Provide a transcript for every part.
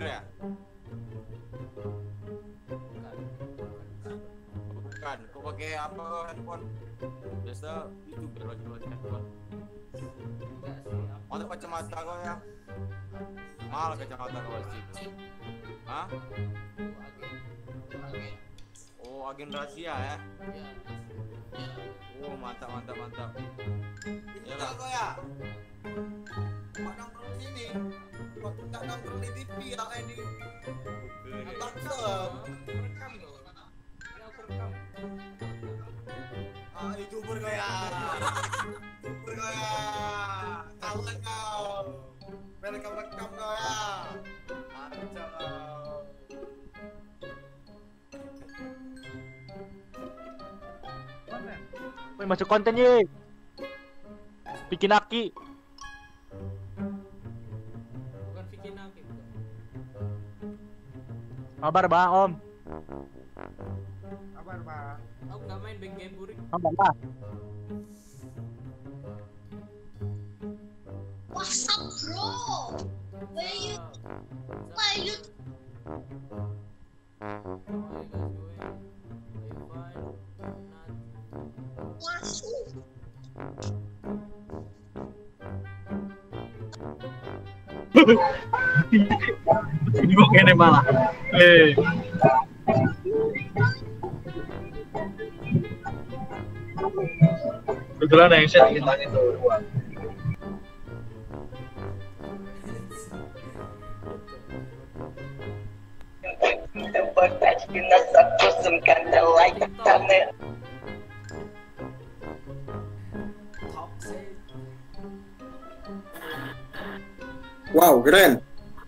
youtuber ya? Bukan, kau pakai apa handphone? Biasa youtuber lagi handphone. Mana kacamata kau ya? Mahal kacamata kau sih. Hah? Oh, agen rahasia ya? Oh, mantap. Itu kok ya? Kok nongkrong di sini? Kok tak nongkrong di TV ya kayak di Abang rekam loh. Ah, YouTuber kok ya? YouTuber kok ya? Tahu kan kau? Rekam kau ya? Mantap kau. Woi, masuk konten ye. Bikin aki. Bukan bikin aki. Kabar bang Om. Kabar, Bang. Aku nggak main game burik. Kabar bang. What's up, bro? Where you? Why you? What's Ini kok kene malah. Kebetulan yang set kita itu. Wow, keren.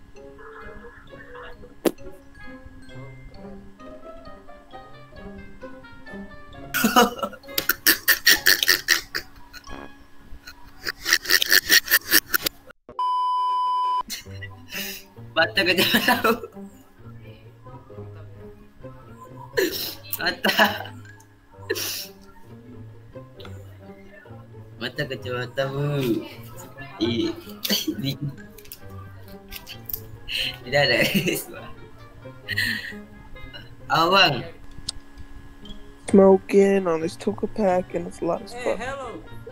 Bata ka dyan tau. Bata ka dyan tau. Tidak ada. Abang. Smoking on this Toka pack and it's a lot of Hey, fun. hello.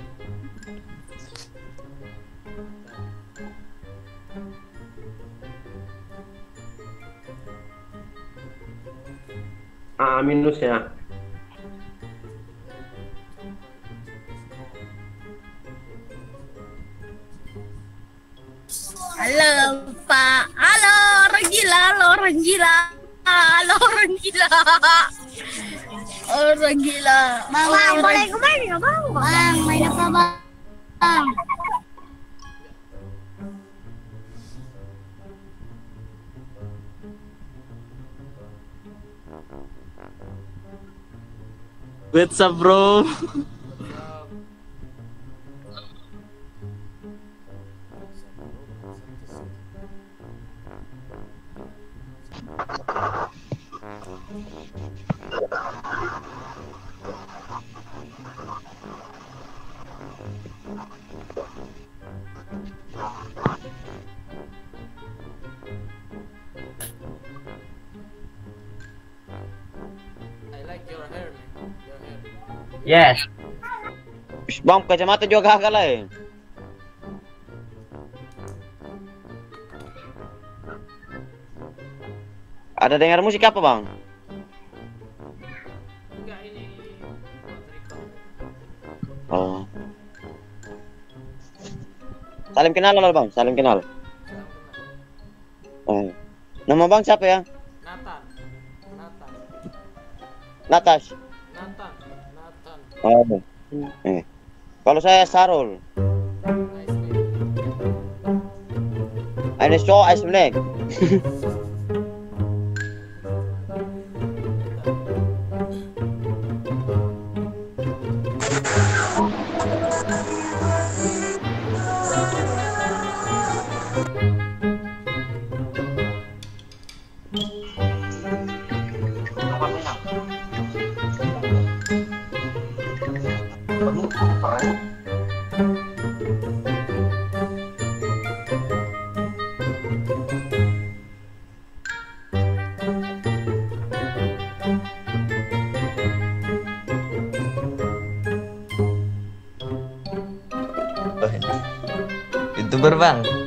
Minus ya. Halo, Pak. Halo, orang gila. Halo, orang gila. Halo, orang gila. Orang gila. Bang, boleh kemana nggak, Bang? Bang, main apa, Bang? What's up bro? I like your hair, man. Your hair. Yes. Bang, kacamata juga gagal lah. Ada dengar musik apa, Bang? Enggak, ini buat record. Oh. Salim kenal lah, Bang. Salim kenal. Oh. Nama Bang siapa ya? Nathan. Natas. Nathan. Oh. Kalau saya Sarul. Nice name. Ini cowok sebenarnya. YouTuber bang.